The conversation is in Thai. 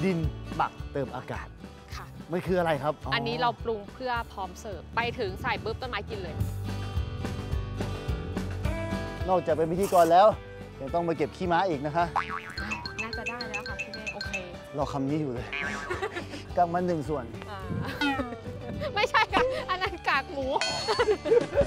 ดินหมักเติมอากาศค่ะมันคืออะไรครับอันนี้เราปรุงเพื่อพร้อมเสิร์ฟไปถึงใส่ปุ๊บต้นไม้กินเลยนอกจากเป็นพิธีกรแล้วยังต้องมาเก็บขี้ม้าอีกนะคะน่าจะได้แล้วค่ะพี่เมย์โอเครอคำนี้อยู่เลยกำมัน1 ส่วนไม่ใช่ค่ะอันนั้นกากหมู